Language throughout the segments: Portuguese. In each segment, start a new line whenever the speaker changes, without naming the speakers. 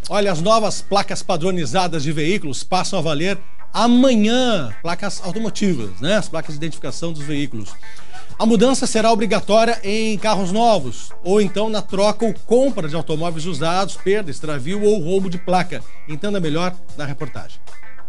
Olha, as novas placas padronizadas de veículos passam a valer amanhã. Placas automotivas, né? As placas de identificação dos veículos. A mudança será obrigatória em carros novos, ou então na troca ou compra de automóveis usados, perda, extravio ou roubo de placa. Entenda melhor na reportagem.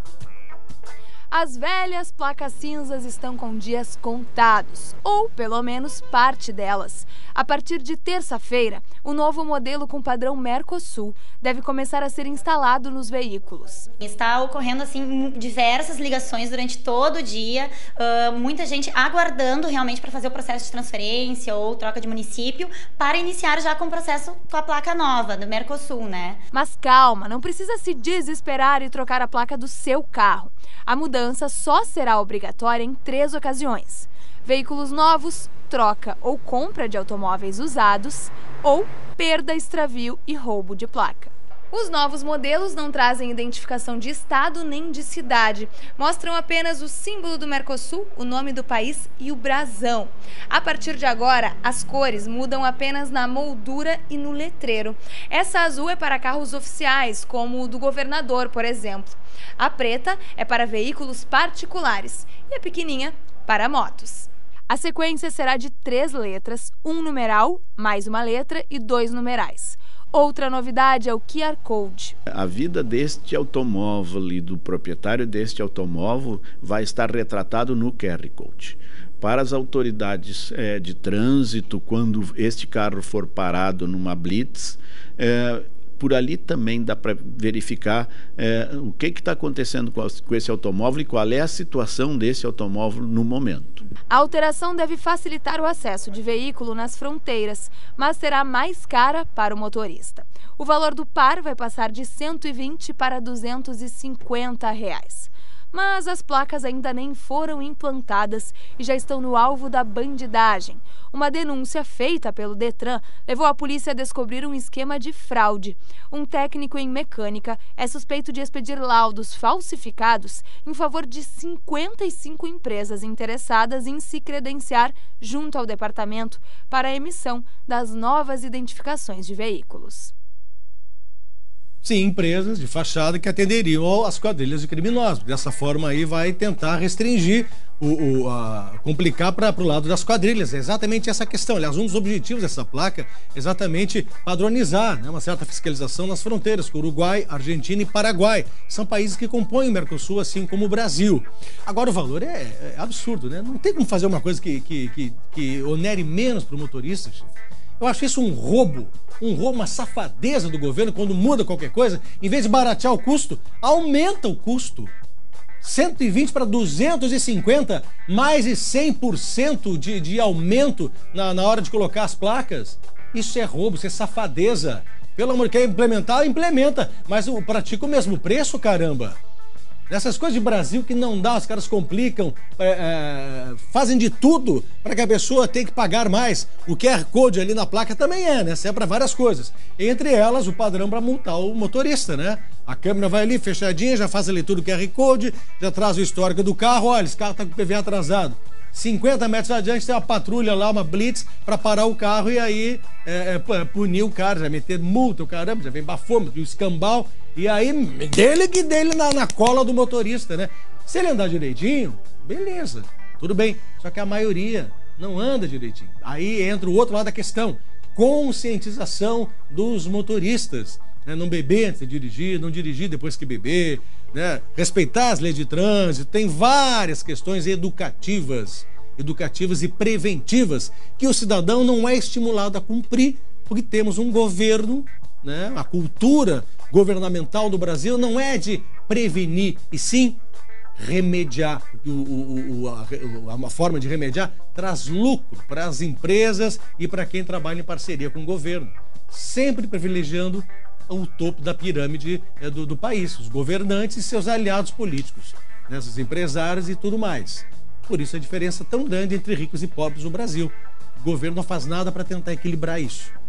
As velhas placas cinzas estão com dias contados, ou pelo menos parte delas. A partir de terça-feira, o novo modelo com padrão Mercosul deve começar a ser instalado nos veículos.
Está ocorrendo assim diversas ligações durante todo o dia, muita gente aguardando realmente para fazer o processo de transferência ou troca de município para iniciar já com o processo com a placa nova do Mercosul, né?
Mas calma, não precisa se desesperar e trocar a placa do seu carro. A mudança só será obrigatória em 3 ocasiões: veículos novos, troca ou compra de automóveis usados ou perda, extravio e roubo de placa. Os novos modelos não trazem identificação de estado nem de cidade. Mostram apenas o símbolo do Mercosul, o nome do país e o brasão. A partir de agora, as cores mudam apenas na moldura e no letreiro. Essa azul é para carros oficiais, como o do governador, por exemplo. A preta é para veículos particulares e a pequenininha para motos. A sequência será de 3 letras, 1 numeral, mais uma letra e 2 numerais. Outra novidade é o QR Code.
A vida deste automóvel e do proprietário deste automóvel vai estar retratado no QR Code. Para as autoridades de trânsito, quando este carro for parado numa blitz, por ali também dá para verificar o que está acontecendo com esse automóvel e qual é a situação desse automóvel no momento.
A alteração deve facilitar o acesso de veículo nas fronteiras, mas será mais cara para o motorista. O valor do par vai passar de R$ 120 para R$ 250. Mas as placas ainda nem foram implantadas e já estão no alvo da bandidagem. Uma denúncia feita pelo Detran levou a polícia a descobrir um esquema de fraude. Um técnico em mecânica é suspeito de expedir laudos falsificados em favor de 55 empresas interessadas em se credenciar junto ao departamento para a emissão das novas identificações de veículos.
Sim, empresas de fachada que atenderiam às quadrilhas de criminosos. Dessa forma aí vai tentar restringir, complicar para o lado das quadrilhas. É exatamente essa questão. Aliás, um dos objetivos dessa placa é exatamente padronizar, né, uma certa fiscalização nas fronteiras com Uruguai, Argentina e Paraguai. São países que compõem o Mercosul, assim como o Brasil. Agora, o valor é absurdo, né? Não tem como fazer uma coisa que onere menos para o motorista, chefe. Eu acho isso um roubo, uma safadeza do governo quando muda qualquer coisa. Em vez de baratear o custo, aumenta o custo. 120 para 250, mais de 100% de aumento na hora de colocar as placas. Isso é roubo, isso é safadeza. Pelo amor de Deus, quer implementar? Implementa, mas pratica o mesmo preço, caramba. Essas coisas de Brasil que não dá, os caras complicam, fazem de tudo para que a pessoa tenha que pagar mais. O QR Code ali na placa também né? Serve para várias coisas. Entre elas, o padrão para multar o motorista, né? A câmera vai ali fechadinha, já faz a leitura do QR Code, já traz o histórico do carro. Olha, esse carro tá com o PV atrasado. 50 metros adiante tem uma patrulha lá, uma blitz, para parar o carro e aí punir o cara, já meter multa, o caramba, já vem bafômetro, o escambau, e aí dele na cola do motorista, né? Se ele andar direitinho, beleza, tudo bem, só que a maioria não anda direitinho. Aí entra o outro lado da questão, conscientização dos motoristas, né? Não beber antes de dirigir, não dirigir depois que beber, né? Respeitar as leis de trânsito. Tem várias questões educativas e preventivas que o cidadão não é estimulado a cumprir, porque temos um governo, né? A cultura governamental do Brasil não é de prevenir, e sim remediar. Uma forma de remediar traz lucro para as empresas e para quem trabalha em parceria com o governo, sempre privilegiando o topo da pirâmide do país, os governantes e seus aliados políticos, né, os empresários e tudo mais. Por isso a diferença tão grande entre ricos e pobres no Brasil. O governo não faz nada para tentar equilibrar isso.